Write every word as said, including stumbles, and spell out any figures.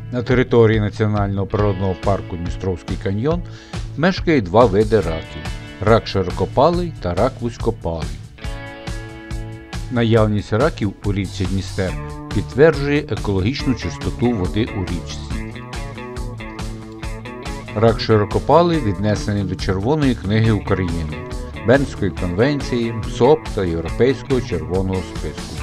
На території Національного природного парку Дністровський каньйон мешкає два види раків – рак широкопалий та рак вузькопалий. Наявність раків у річці Дністер підтверджує екологічну чистоту води у річці. Рак широкопалий віднесений до Червоної книги України, Бернської конвенції, СОП та Європейського червоного списку.